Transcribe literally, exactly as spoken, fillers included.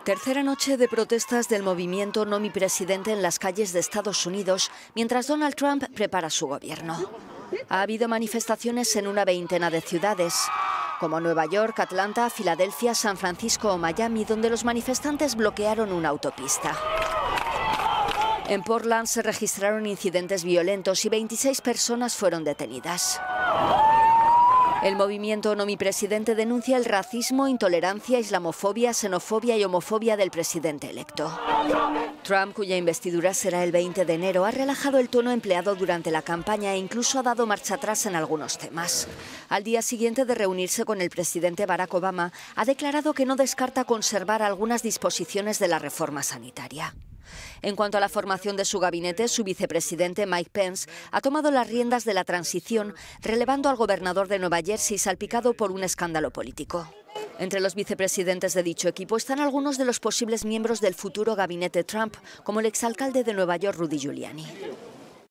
Tercera noche de protestas del movimiento No Mi Presidente en las calles de Estados Unidos, mientras Donald Trump prepara su gobierno. Ha habido manifestaciones en una veintena de ciudades, como Nueva York, Atlanta, Filadelfia, San Francisco o Miami, donde los manifestantes bloquearon una autopista. En Portland se registraron incidentes violentos y veintiséis personas fueron detenidas. El movimiento No Mi Presidente denuncia el racismo, intolerancia, islamofobia, xenofobia y homofobia del presidente electo. Trump, cuya investidura será el veinte de enero, ha relajado el tono empleado durante la campaña e incluso ha dado marcha atrás en algunos temas. Al día siguiente de reunirse con el presidente Barack Obama, ha declarado que no descarta conservar algunas disposiciones de la reforma sanitaria. En cuanto a la formación de su gabinete, su vicepresidente Mike Pence ha tomado las riendas de la transición, relevando al gobernador de Nueva Jersey salpicado por un escándalo político. Entre los vicepresidentes de dicho equipo están algunos de los posibles miembros del futuro gabinete Trump, como el exalcalde de Nueva York, Rudy Giuliani.